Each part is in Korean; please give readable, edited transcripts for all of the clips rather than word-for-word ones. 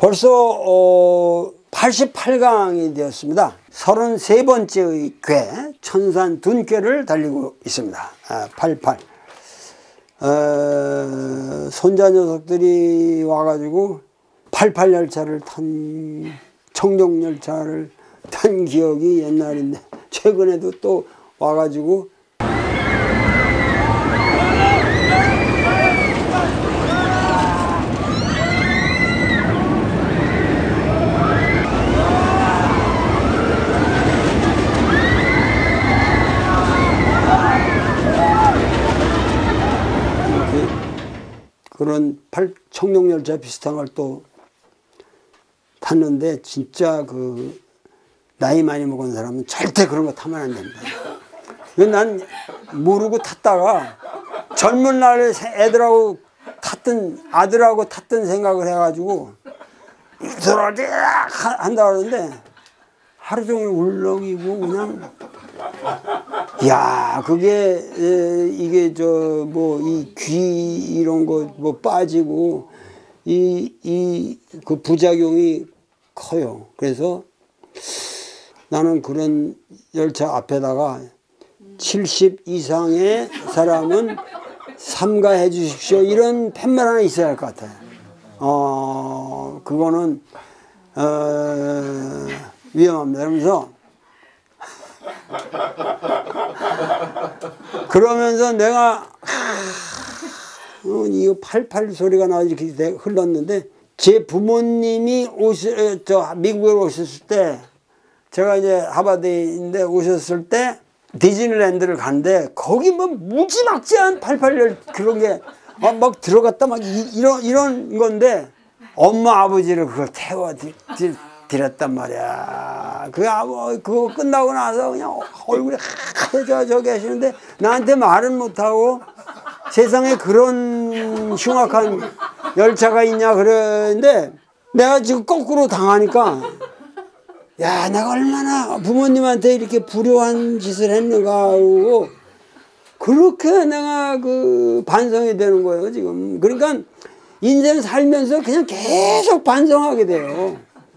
벌써 88강이 되었습니다. 33번째의 궤, 천산 둔궤를 달리고 있습니다. 88. 손자 녀석들이 와가지고 88 열차를 탄, 청룡 열차를 탄 기억이 옛날인데, 최근에도 또 와가지고 그런 청룡열차 비슷한 걸 또 탔는데, 진짜 그 나이 많이 먹은 사람은 절대 그런 거 타면 안 됩니다. 난 모르고 탔다가 젊은 날에 애들하고 아들하고 탔던 생각을 해가지고 돌아가지 한다 그러는데 하루 종일 울렁이고 그냥, 야, 그게 이게 이 귀 이런 거 뭐 빠지고 그 부작용이 커요. 그래서 나는 그런 열차 앞에다가 70 이상의 사람은 삼가해 주십시오, 이런 팻말 하나 있어야 할 것 같아요. 그거는 위험합니다. 그러면서 내가 이거 88 소리가 나 이렇게 흘렀는데, 제 부모님이 미국에 오셨을 때, 제가 이제 하버드인데 오셨을 때 디즈니랜드를 갔는데, 거기 뭐 무지막지한 88열 그런 게 막 들어갔다 막 이런 건데, 엄마 아버지를 그걸 태워 드렸단 말이야. 그거 끝나고 나서 그냥 얼굴이 하얘져 계시는데, 나한테 말은 못하고 세상에 그런 흉악한 열차가 있냐 그러는데, 내가 지금 거꾸로 당하니까, 야, 내가 얼마나 부모님한테 이렇게 불효한 짓을 했는가 하고, 그렇게 내가 반성이 되는 거예요, 지금. 그러니까 인생 살면서 그냥 계속 반성하게 돼요.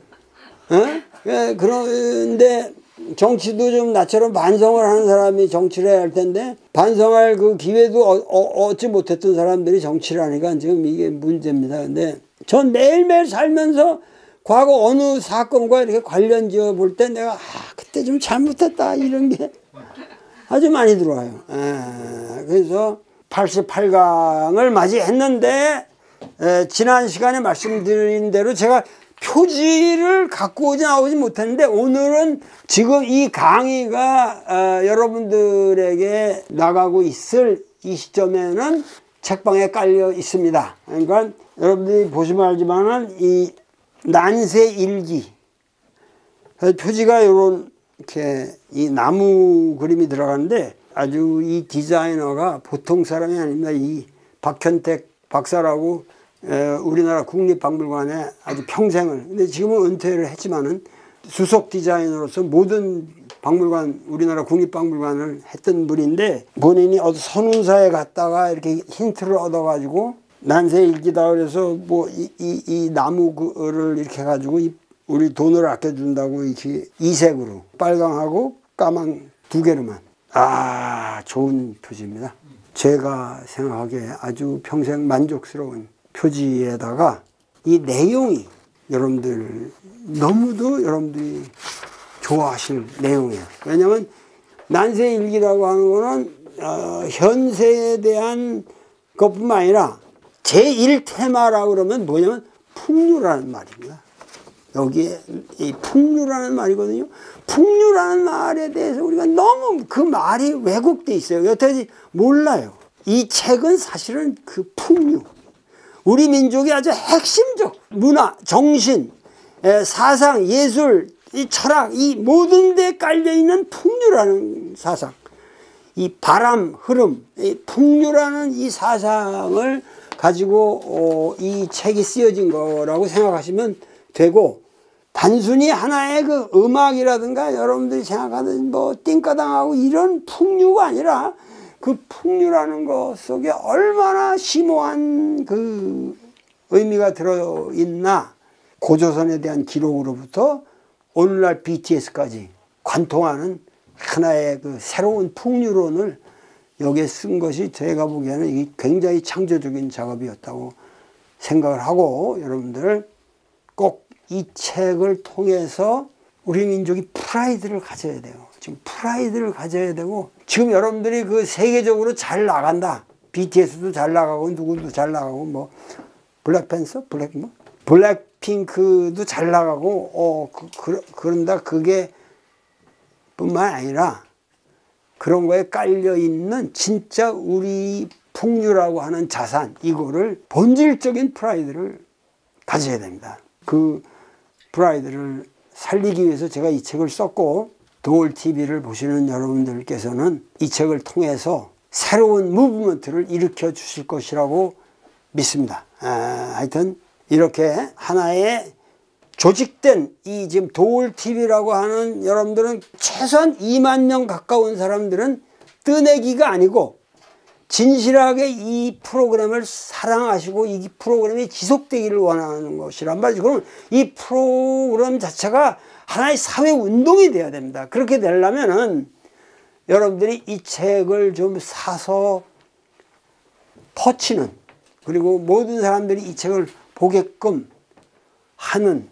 그런데 정치도 좀 나처럼 반성을 하는 사람이 정치를 해야 할 텐데, 반성할 그 기회도 얻지 못했던 사람들이 정치를 하니까 지금 이게 문제입니다. 근데 전 매일매일 살면서 과거 어느 사건과 이렇게 관련 지어 볼 때 내가 그때 좀 잘못했다, 이런 게 아주 많이 들어와요. 그래서 88강을 맞이했는데, 지난 시간에 말씀드린 대로 제가 표지를 갖고 나오지 못했는데, 오늘은 지금 이 강의가 여러분들에게 나가고 있을 이 시점에는 책방에 깔려 있습니다. 그러니까 여러분들이 보시면 알지만은 이 난세 일기, 표지가 이렇게 이 나무 그림이 들어가는데, 아주 이 디자이너가 보통 사람이 아닙니다. 이 박현택 박사라고 우리나라 국립박물관에 아주 평생을, 근데 지금은 은퇴를 했지만은 수석 디자이너로서 모든 박물관, 우리나라 국립박물관을 했던 분인데, 본인이 어디 선운사에 갔다가 이렇게 힌트를 얻어가지고 난세일기다 그래서 뭐 이 나무를 이렇게 해가지고 우리 돈을 아껴준다고 이렇게 이색으로 빨강하고 까만 두 개로만, 좋은 표지입니다. 제가 생각하기에 아주 평생 만족스러운 표지에다가 이 내용이 너무도 여러분들이 좋아하실 내용이에요. 왜냐하면 난세일기라고 하는 거는 현세에 대한 것뿐만 아니라 제1테마라고 그러면 뭐냐면 풍류라는 말입니다. 여기에 이 풍류라는 말이거든요. 풍류라는 말에 대해서 우리가 너무 그 말이 왜곡돼 있어요. 여태까지 몰라요. 이 책은 사실은 그 풍류, 우리 민족의 아주 핵심적 문화, 정신, 사상, 예술, 이 철학, 이 모든 데 깔려있는 풍류라는 사상, 이 바람, 흐름, 이 풍류라는 이 사상을 가지고 이 책이 쓰여진 거라고 생각하시면 되고, 단순히 하나의 그 음악이라든가 여러분들이 생각하는 뭐 띵까당하고 이런 풍류가 아니라, 그 풍류라는 것 속에 얼마나 심오한 그 의미가 들어있나, 고조선에 대한 기록으로부터 오늘날 BTS까지 관통하는 하나의 그 새로운 풍류론을 여기에 쓴 것이 제가 보기에는 이게 굉장히 창조적인 작업이었다고 생각을 하고, 여러분들 꼭 이 책을 통해서 우리 민족이 프라이드를 가져야 돼요. 지금 프라이드를 가져야 되고, 지금 여러분들이 그 세계적으로 잘 나간다. BTS도 잘 나가고 누구도 잘 나가고 뭐 블랙팬서? 블랙핑크도 잘 나가고 그런다. 그게 뿐만 아니라 그런 거에 깔려있는 진짜 우리 풍류라고 하는 자산, 이거를 본질적인 프라이드를 가져야 됩니다. 그 프라이드를 살리기 위해서 제가 이 책을 썼고, 도올TV를 보시는 여러분들께서는 이 책을 통해서 새로운 무브먼트를 일으켜 주실 것이라고 믿습니다. 하여튼 이렇게 하나의 조직된 이 지금 도올TV라고 하는, 여러분들은 최소한 2만 명 가까운 사람들은 뜨내기가 아니고 진실하게 이 프로그램을 사랑하시고 이 프로그램이 지속되기를 원하는 것이란 말이죠. 그럼 이 프로그램 자체가 하나의 사회운동이 돼야 됩니다. 그렇게 되려면은 여러분들이 이 책을 좀 사서 퍼치는, 그리고 모든 사람들이 이 책을 보게끔 하는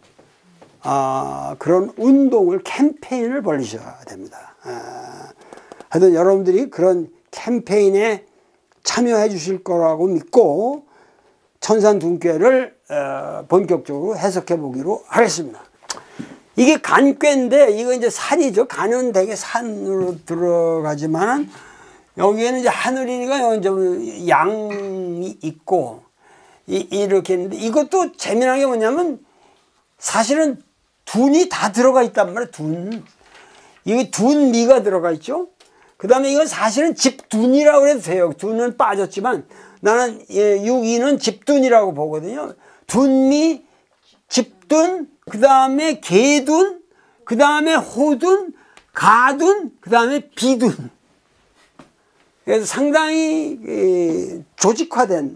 그런 운동을, 캠페인을 벌이셔야 됩니다. 하여튼 여러분들이 그런 캠페인에 참여해 주실 거라고 믿고 천산둔꾀를 본격적으로 해석해 보기로 하겠습니다. 이게 간꾀인데, 이거 이제 산이죠. 간은 되게 산으로 들어가지만 여기에는 이제 하늘이니까 이제 양이 있고 이렇게 했는데, 이것도 재미난 게 뭐냐면 사실은 둔이 다 들어가 있단 말이에요. 둔. 이게 둔미가 들어가 있죠. 그 다음에 이건 사실은 집둔이라고 해도 돼요. 둔은 빠졌지만 나는 육이는 집둔이라고 보거든요. 둔미, 집둔, 그 다음에 개둔, 그 다음에 호둔, 가둔, 그 다음에 비둔. 그래서 상당히 조직화된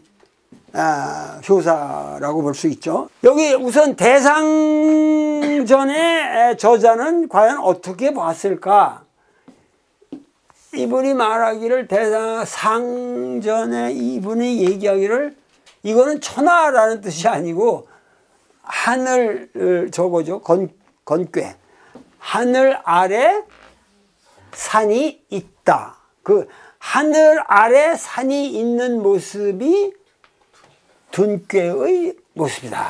효사라고 볼 수 있죠. 여기 우선 대상전의 저자는 과연 어떻게 봤을까? 이분이 말하기를, 상전에 이분이 얘기하기를, 이거는 천하라는 뜻이 아니고 하늘, 저거죠. 건괴. 하늘 아래 산이 있다. 그 하늘 아래 산이 있는 모습이 둔꾀의 모습이다.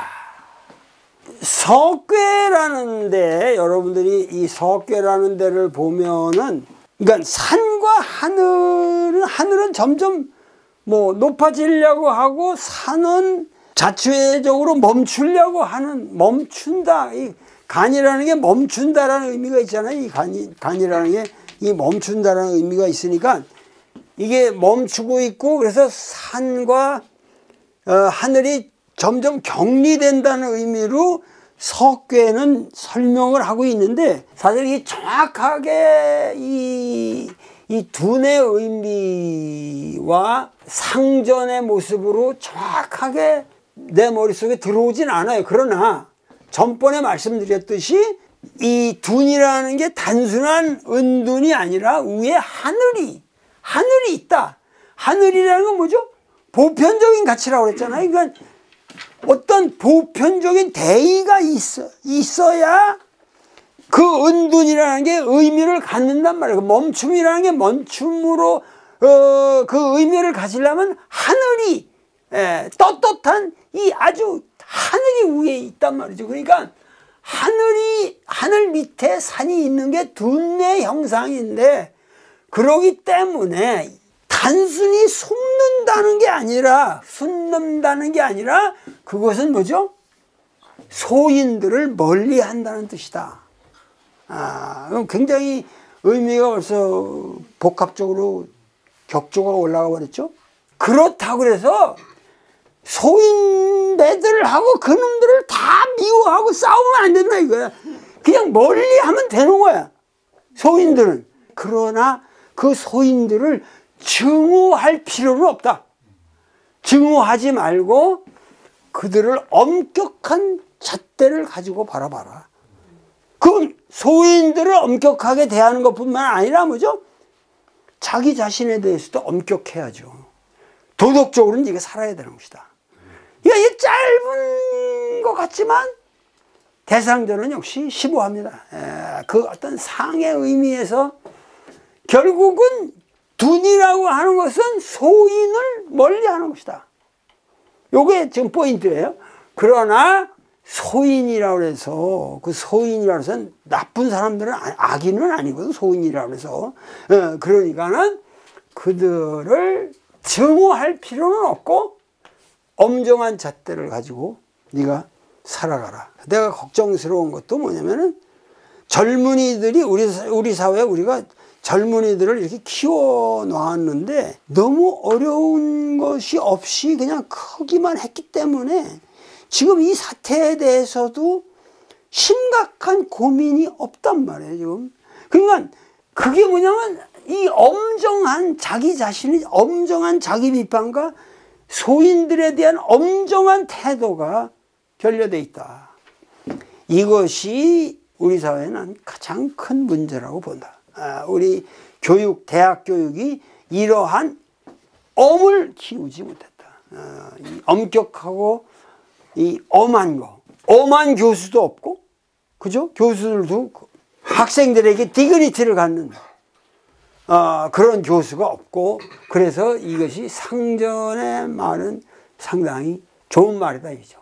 석괴라는 데, 여러분들이 이 석괴라는 데를 보면은, 그러니까 산과 하늘은 점점 뭐 높아지려고 하고, 산은 자체적으로 멈추려고 하는, 멈춘다. 이 간이라는 게 멈춘다라는 의미가 있잖아요. 이 간이라는 게 이 멈춘다라는 의미가 있으니까 이게 멈추고 있고, 그래서 산과 하늘이 점점 격리된다는 의미로 석괴는 설명을 하고 있는데, 사실 이 정확하게 이 둔의 의미와 상전의 모습으로 정확하게 내 머릿속에 들어오진 않아요. 그러나 전번에 말씀드렸듯이 이 둔이라는 게 단순한 은둔이 아니라 위에 하늘이 있다. 하늘이라는 건 뭐죠? 보편적인 가치라고 그랬잖아요. 그러니까 어떤 보편적인 대의가 있어야 그 은둔이라는 게 의미를 갖는단 말이에요. 멈춤이라는 게 멈춤으로 그 의미를 가지려면 하늘이 떳떳한 이 아주 하늘이 위에 있단 말이죠. 그러니까 하늘 밑에 산이 있는 게 둔의 형상인데, 그러기 때문에 단순히 숨는다는 게 아니라 그것은 뭐죠? 소인들을 멀리 한다는 뜻이다. 그럼 굉장히 의미가 벌써 복합적으로 격조가 올라가 버렸죠. 그렇다고 그래서 소인배들하고 그놈들을 다 미워하고 싸우면 안 된다 이거야. 그냥 멀리 하면 되는 거야, 소인들은. 그러나 그 소인들을 증오할 필요는 없다. 증오하지 말고 그들을 엄격한 잣대를 가지고 바라봐라. 그 소인들을 엄격하게 대하는 것뿐만 아니라 뭐죠? 자기 자신에 대해서도 엄격해야죠. 도덕적으로는 네가 살아야 되는 것이다. 이게 짧은 것 같지만 대상전은 역시 심오합니다. 그 어떤 상의 의미에서 결국은 둔이라고 하는 것은 소인을 멀리하는 것이다. 요게 지금 포인트예요. 그러나 소인이라고 해서 그 소인이라고 해서 나쁜 사람들은 악인은 아니거든. 소인이라고 해서 그러니까는 그들을 증오할 필요는 없고 엄정한 잣대를 가지고 네가 살아가라. 내가 걱정스러운 것도 뭐냐면은 젊은이들이 우리 사회에 우리가 젊은이들을 이렇게 키워 놨는데 너무 어려운 것이 없이 그냥 크기만 했기 때문에 지금 이 사태에 대해서도 심각한 고민이 없단 말이에요, 지금. 그러니까 그게 뭐냐면 이 엄정한 자기 자신의 엄정한 자기 비판과 소인들에 대한 엄정한 태도가 결여되어 있다. 이것이 우리 사회는 가장 큰 문제라고 본다. 우리 교육, 대학 교육이 이러한 엄을 키우지 못했다. 이 엄격하고 이 엄한 거, 엄한 교수도 없고, 그죠? 교수들도 학생들에게 디그니티를 갖는 그런 교수가 없고, 그래서 이것이 상전의 말은 상당히 좋은 말이다 이죠.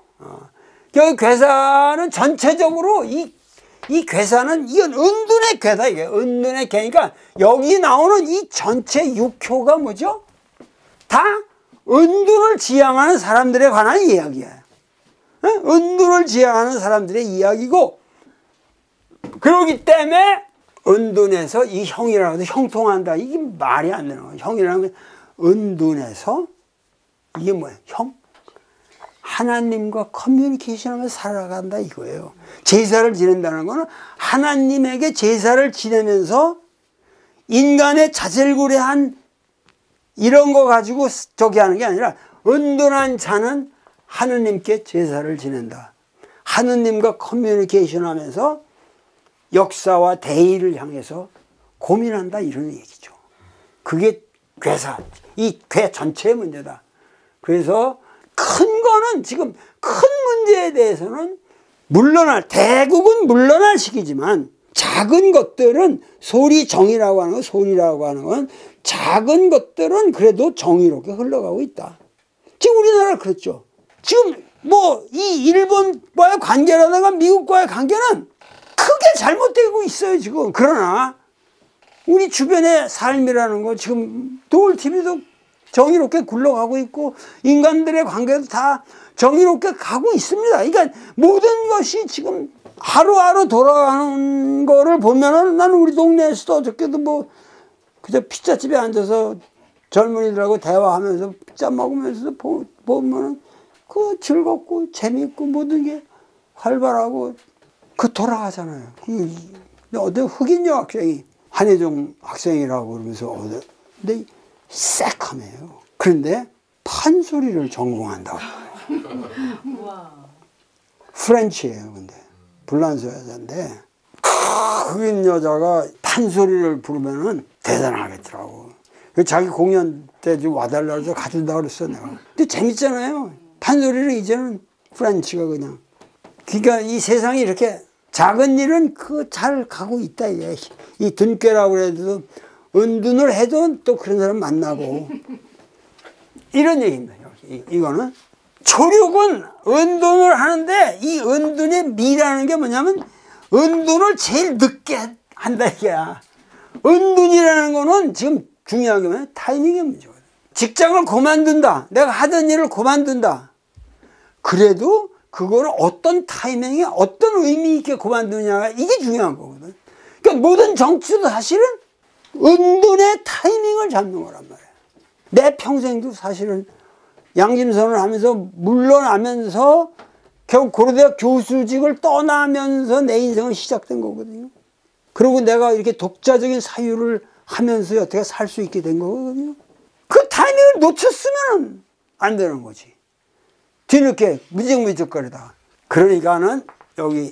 괴사는 전체적으로 이 괴사는 이건 은둔의 괴다. 이게 은둔의 괴니까 여기 나오는 이 전체 6효가 뭐죠? 다 은둔을 지향하는 사람들에 관한 이야기예요. 은둔을 지향하는 사람들의 이야기고, 그러기 때문에 은둔해서 이 형이라고 해서 형통한다. 이게 말이 안 되는 거예요. 형이라는 게 은둔해서 이게 뭐예요? 형? 하나님과 커뮤니케이션하면서 살아간다 이거예요. 제사를 지낸다는 거는 하나님에게 제사를 지내면서 인간의 자질구레한 이런 거 가지고 저기 하는 게 아니라 은둔한 자는 하느님께 제사를 지낸다. 하느님과 커뮤니케이션 하면서 역사와 대의를 향해서 고민한다 이런 얘기죠. 그게 괴사, 이 괴 전체의 문제다. 그래서 큰 거는 지금 큰 문제에 대해서는 대국은 물러날 시기지만 작은 것들은 소리정이라고 하는 건, 소리라고 하는 건 작은 것들은 그래도 정의롭게 흘러가고 있다. 지금 우리나라 그렇죠. 지금 뭐 이 일본과의 관계라든가 미국과의 관계는 크게 잘못되고 있어요 지금. 그러나 우리 주변의 삶이라는 거 지금 도울TV도 정의롭게 굴러가고 있고 인간들의 관계도 다 정의롭게 가고 있습니다. 그러니까 모든 것이 지금 하루하루 돌아가는 거를 보면은 나는 우리 동네에서도 어저께도 뭐 그저 피자집에 앉아서 젊은이들하고 대화하면서 피자 먹으면서 보면은 그 즐겁고 재밌고 모든 게 활발하고 그 돌아가잖아요. 어디 흑인 여학생이 한혜종 학생이라고 그러면서 근데 새카매요. 그런데 판소리를 전공한다고. 프렌치예요. 근데 불란서 여자인데 흑인 여자가 판소리를 부르면은 대단하겠더라고. 자기 공연 때 좀 와달라고 해서 가준다 그랬어 내가. 근데 재밌잖아요. 판소리를 이제는 프렌치가 그냥. 그러니까 이 세상이 이렇게 작은 일은 잘 가고 있다. 이 둔꾀라고 해도 은둔을 해도 또 그런 사람 만나고 이런 얘기입니다. 이거는 조력은 은둔을 하는데 이 은둔의 미라는 게 뭐냐면 은둔을 제일 늦게 한다 이게야. 은둔이라는 거는 지금 중요한 게 뭐냐면 타이밍의 문제거든. 직장을 그만둔다. 내가 하던 일을 그만둔다. 그래도 그거를 어떤 타이밍에 어떤 의미 있게 그만두냐가 이게 중요한 거거든. 그러니까 모든 정치도 사실은 은둔의 타이밍을 잡는 거란 말이야. 내 평생도 사실은 양심선을 하면서 물러나면서 결국 고려대학 교수직을 떠나면서 내 인생은 시작된 거거든요. 그리고 내가 이렇게 독자적인 사유를 하면서 어떻게 살 수 있게 된 거거든요. 그 타이밍을 놓쳤으면 안 되는 거지. 뒤늦게 무직무직거리다가 그러니까는 여기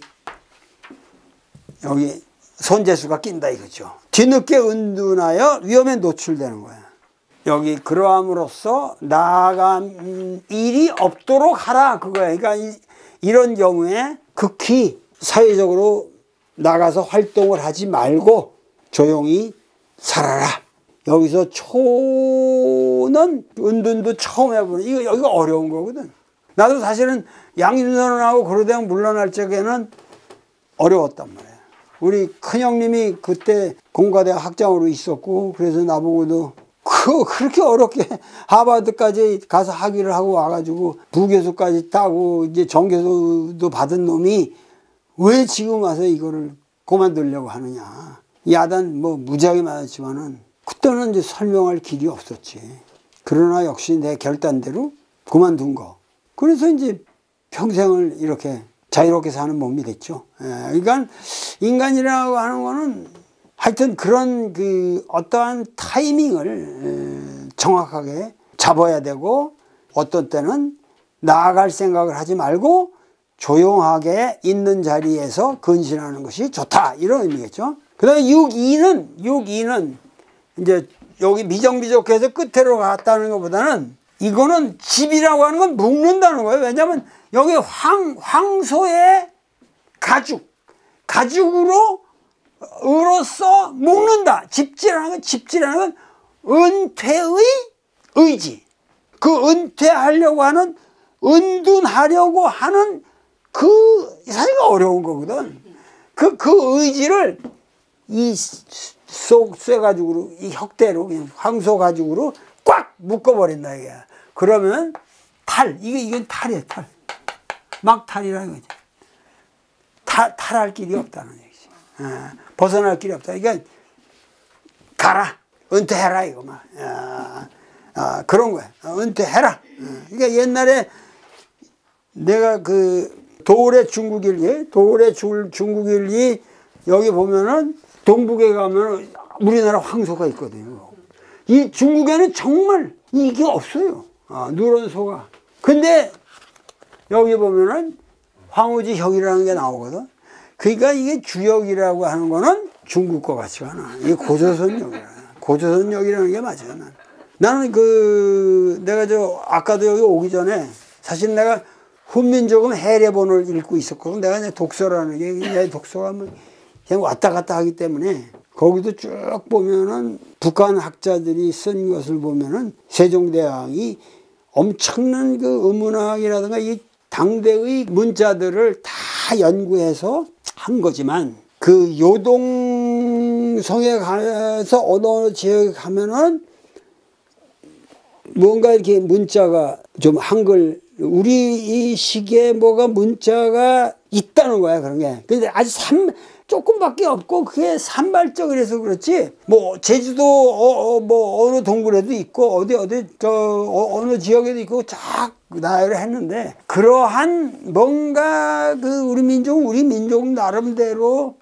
손재수가 낀다 이거죠. 뒤늦게 은둔하여 위험에 노출되는 거야. 여기 그러함으로써 나아간 일이 없도록 하라 그거야. 그러니까 이런 경우에 극히 사회적으로 나가서 활동을 하지 말고 조용히 살아라. 여기서 초는 은둔도 처음 해보는 여기가 어려운 거거든. 나도 사실은 양윤선하고 그러다가 물러날 적에는 어려웠단 말이야. 우리 큰형님이 그때 공과대 학장으로 있었고 그래서 나보고도 그렇게 어렵게 하버드까지 가서 학위를 하고 와가지고 부교수까지 따고 이제 정교수도 받은 놈이 왜 지금 와서 이거를 그만두려고 하느냐. 야단 뭐 무지하게 맞았지만은 그때는 이제 설명할 길이 없었지. 그러나 역시 내 결단대로 그만둔 거. 그래서 이제 평생을 이렇게 자유롭게 사는 몸이 됐죠. 그러니까 인간이라고 하는 거는 하여튼 그런 어떠한 타이밍을 정확하게 잡아야 되고 어떤 때는 나아갈 생각을 하지 말고 조용하게 있는 자리에서 근신하는 것이 좋다. 이런 의미겠죠. 그 다음에 6.2는 이제 여기 미정비족해서 끝으로 갔다는 것보다는 이거는 집이라고 하는 건 묶는다는 거예요. 왜냐하면 여기 황소의 가죽으로서 묶는다. 집지라는 건 은퇴의 의지. 그 은퇴하려고 하는 은둔하려고 하는 사실 어려운 거거든. 그 의지를 이 쇠가죽으로 이 혁대로 그냥 황소 가죽으로 꽉 묶어버린다 이게. 그러면 이건 탈이에요. 막탈이라는 거지. 탈할 길이 없다는 얘기지. 벗어날 길이 없다. 그러니까 가라. 은퇴해라 이거 막. 그런 거야. 은퇴해라. 그러니까 옛날에 내가 도울의 중국일기 여기 보면은 동북에 가면 우리나라 황소가 있거든요. 이 중국에는 정말 이게 없어요. 누런 소가. 근데 여기 보면은 황우지 혁이라는 게 나오거든. 그러니까 이게 주역이라고 하는 거는 중국 거 같지가 않아. 이게 고조선역이라. 고조선역이라는 게 맞아요. 나는 내가 아까도 여기 오기 전에 사실 내가 훈민조금 해례본을 읽고 있었거든. 내가 이제 독서라는 게 내 독서가 뭐 그냥 왔다 갔다 하기 때문에 거기도 쭉 보면은 북한 학자들이 쓴 것을 보면은 세종대왕이 엄청난 의문학이라든가 이 당대의 문자들을 다 연구해서 한 거지만 요동성에 가서 어느 지역에 가면은 뭔가 이렇게 문자가 좀 한글 우리 이 시기에 뭐가 문자가 있다는 거야 그런 게. 근데 아주 조금밖에 없고 그게 산발적이라서 그렇지 뭐 제주도 뭐 어느 동굴에도 있고 어느 지역에도 있고 쫙 나열을 했는데 그러한 뭔가 우리 민족 나름대로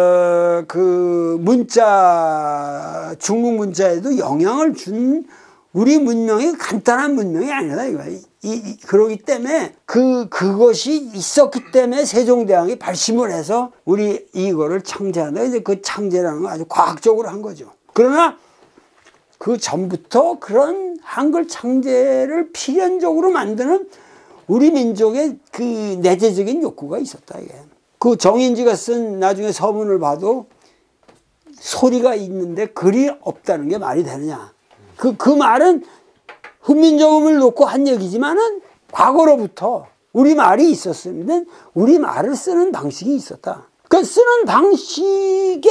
중국 문자에도 영향을 준 우리 문명이 간단한 문명이 아니다 이거야. 그러기 때문에 그것이 있었기 때문에 세종대왕이 발심을 해서 우리 이거를 창제한다. 이제 그 창제라는 건 아주 과학적으로 한 거죠. 그러나 그 전부터 그런 한글 창제를 필연적으로 만드는 우리 민족의 내재적인 욕구가 있었다 이게. 정인지가 쓴 나중에 서문을 봐도 소리가 있는데 글이 없다는 게 말이 되느냐. 그 말은 훈민정음을 놓고 한 얘기지만은 과거로부터 우리말이 있었으면 우리말을 쓰는 방식이 있었다. 그 쓰는 방식에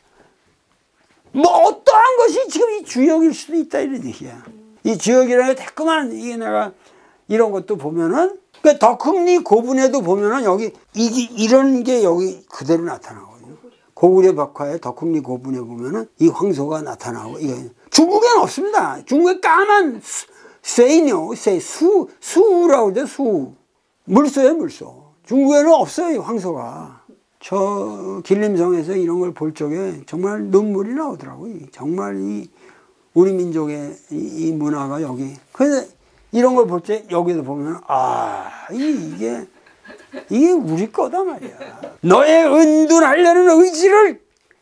뭐 어떠한 것이 지금 이 주역일 수도 있다 이런 얘기야. 이 주역이라는 게 자꾸만 이게 내가 이런 것도 보면은 덕흥리 고분에도 보면은 여기 이런 게 여기 그대로 나타나거든요. 고구려 벽화에 덕흥리 고분에 보면은 이 황소가 나타나고 중국에는 없습니다. 중국에 까만 쇠인요, 수라고 그러죠, 수. 물소예요, 물소. 중국에는 없어요, 황소가. 저 길림성에서 이런 걸 볼 적에 정말 눈물이 나오더라고요. 정말 우리 민족의 이 문화가 여기. 그래서 이런 걸 볼 때 여기도 보면, 이게 이게 우리 거다 말이야. 너의 은둔하려는 의지를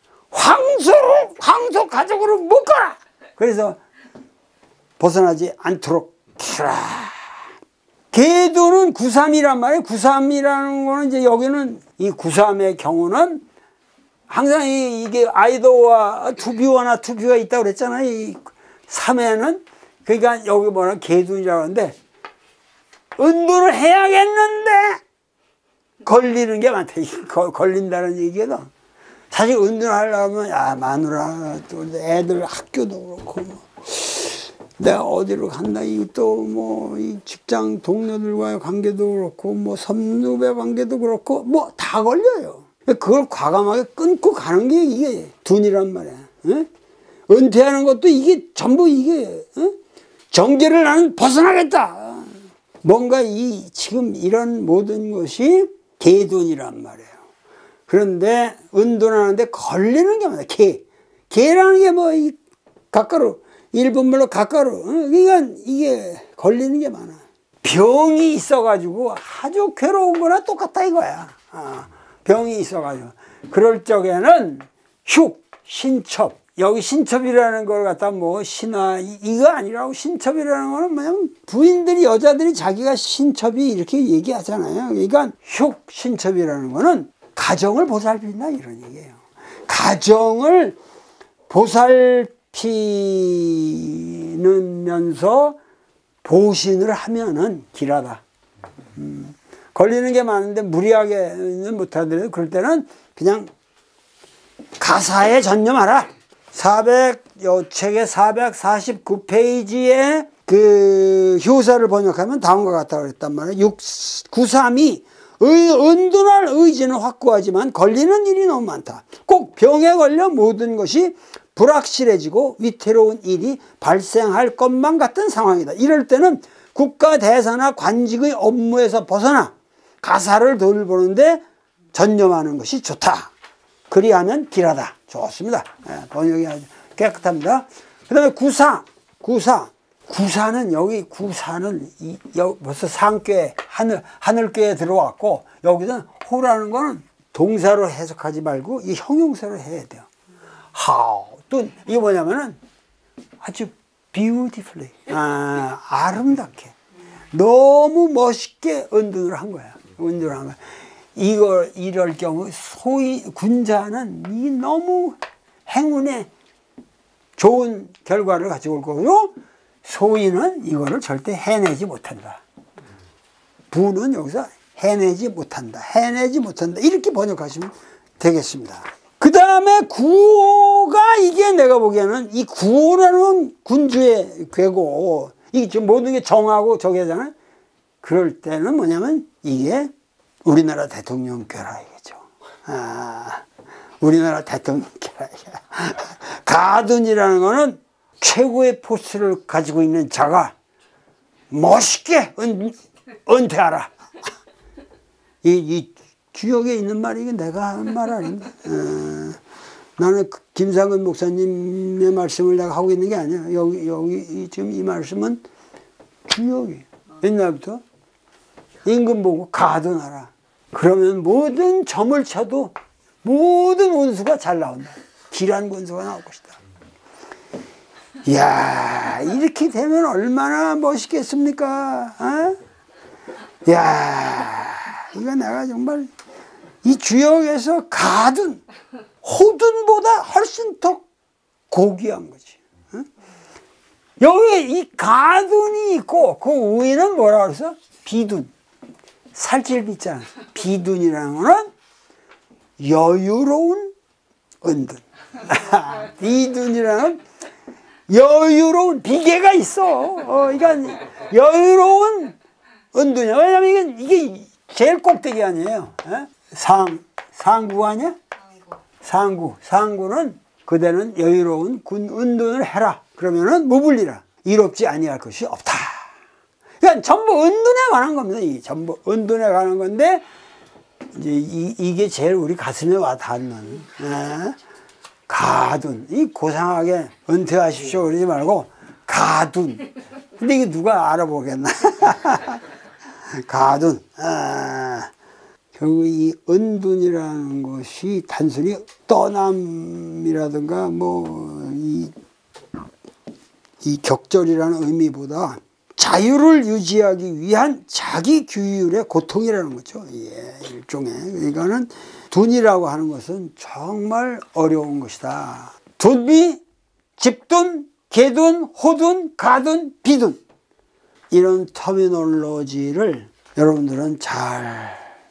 황소 가족으로 묶어라. 그래서 벗어나지 않도록 해라. 계도는 9.3이란 말이에요. 9.3이라는 거는 이제 여기는 이 9.3의 경우는 항상 이게 아이도와 투비와나 투비가 있다고 그랬잖아요. 이 3에는 그러니까 여기 뭐냐 계둔이라고 하는데 은둔을 해야겠는데 걸리는 게 많다. 걸린다는 얘기도 사실 은둔하려면 야 마누라 또 애들 학교도 그렇고 뭐 내가 어디로 간다 이것도 뭐 이 직장 동료들과의 관계도 그렇고 뭐 선후배 관계도 그렇고 뭐 다 걸려요. 그걸 과감하게 끊고 가는 게 이게 둔이란 말이야. 에? 은퇴하는 것도 이게 전부 이게 정죄를 나는 벗어나겠다. 뭔가 이 지금 이런 모든 것이 계둔이란 말이에요. 그런데 은둔하는데 걸리는 게 많아. 개라는 게 뭐 이 가까루 일본말로 가까루. 그러니까 이게 걸리는 게 많아. 병이 있어가지고 아주 괴로운 거나 똑같다 이거야. 병이 있어가지고 그럴 적에는 흉 신첩. 여기 신첩이라는 걸 갖다 뭐 신화 이거 아니라고 신첩이라는 거는 뭐냐면 부인들이 여자들이 자기가 신첩이 이렇게 얘기하잖아요. 그러니까 흉 신첩이라는 거는 가정을 보살핀다 이런 얘기예요. 가정을 보살피면서 보신을 하면은 길하다. 걸리는 게 많은데 무리하게는 못하더라도 그럴 때는 그냥 가사에 전념하라. 요 책의 449페이지에 그 효사를 번역하면 다음과 같다고 그랬단 말이에요. 9.3이 은둔할 의지는 확고하지만 걸리는 일이 너무 많다. 꼭 병에 걸려 모든 것이 불확실해지고 위태로운 일이 발생할 것만 같은 상황이다. 이럴 때는 국가 대사나 관직의 업무에서 벗어나 가사를 돌보는데 전념하는 것이 좋다. 그리하면 길하다. 좋습니다. 번역이 아주 깨끗합니다. 그 다음에 구사는 여기 구사는 벌써 상께 하늘께 들어왔고 여기서는 호라는 거는 동사로 해석하지 말고 이 형용사로 해야 돼요. 또 이게 뭐냐면은 아주 beautifully 아름답게 너무 멋있게 은둔을 한 거야. 은둔을 한 거야. 이럴 경우 군자는 이 너무 행운에 좋은 결과를 가지고 올 거고 소인은 이거를 절대 해내지 못한다. 부는 여기서 해내지 못한다. 이렇게 번역하시면 되겠습니다. 그 다음에 구호가 이게 내가 보기에는 이 구호라는 군주의 괴고 이게 지금 모든 게 정하고 저게잖아요. 그럴 때는 뭐냐면 이게 우리나라 대통령께라 이거죠. 우리나라 대통령께라. 가둔이라는 거는 최고의 포스를 가지고 있는 자가 멋있게 은퇴하라. 이 주역에 있는 말이 이게 내가 하는 말 아닌가. 나는 김상근 목사님의 말씀을 내가 하고 있는 게 아니야. 여기 지금 이 말씀은 주역이 옛날부터 임금 보고 가둔하라. 그러면 모든 점을 쳐도 모든 원수가 잘 나온다. 길한 원수가 나올 것이다. 이야, 이렇게 되면 얼마나 멋있겠습니까? 이야, 이거 내가 정말 이 주역에서 가둔, 호둔보다 훨씬 더 고귀한 거지. 여기 이 가둔이 있고 그 위는 뭐라 그랬어? 비둔. 살찔 비자. 비둔이라는 거는 여유로운 은둔. 비둔이라는 여유로운 비계가 있어. 그러니까 여유로운 은둔이야. 왜냐면 이게 제일 꼭대기 아니에요. 상구 아니야? 상구는 그대는 여유로운 은둔을 해라. 그러면은 무불리라. 이롭지 아니할 것이 없다. 그러니까 전부 은둔에 관한 겁니다. 이게 전부 은둔에 관한 건데 이제 이게 제일 우리 가슴에 와 닿는 가둔. 이 고상하게 은퇴하십시오 그러지 말고 가둔. 근데 이게 누가 알아보겠나? 가둔. 결국 이 은둔이라는 것이 단순히 떠남이라든가 이 격절이라는 의미보다 자유를 유지하기 위한 자기 규율의 고통이라는 거죠. 일종의. 그러니까는 둔이라고 하는 것은 정말 어려운 것이다. 둔비, 집둔, 개둔, 호둔, 가둔, 비둔. 이런 터미놀로지를 여러분들은 잘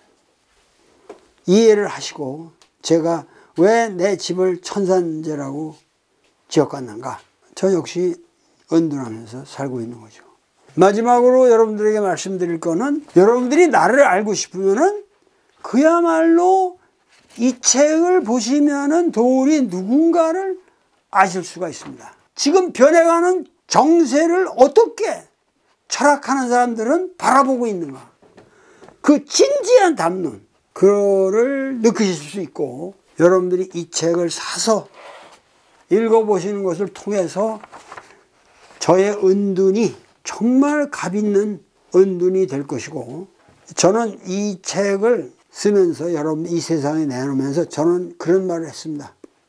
이해를 하시고 제가 왜 내 집을 천산제라고 지어갔는가. 저 역시 은둔하면서 살고 있는 거죠. 마지막으로 여러분들에게 말씀드릴 거는 여러분들이 나를 알고 싶으면은 그야말로 이 책을 보시면은 도리 누군가를 아실 수가 있습니다. 지금 변해가는 정세를 어떻게 철학하는 사람들은 바라보고 있는가. 그 진지한 담론, 그거를 느끼실 수 있고 여러분들이 이 책을 사서 읽어보시는 것을 통해서 저의 은둔이 정말 값있는 은둔이 될 것이고 저는 이 책을 쓰면서 여러분 이 세상에 내놓으면서 저는 그런 말을 했습니다.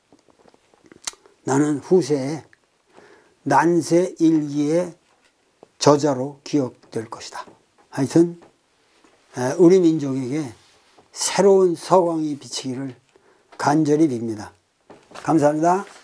나는 후세에 난세 일기의 저자로 기억될 것이다. 하여튼 우리 민족에게 새로운 서광이 비치기를 간절히 빕니다. 감사합니다.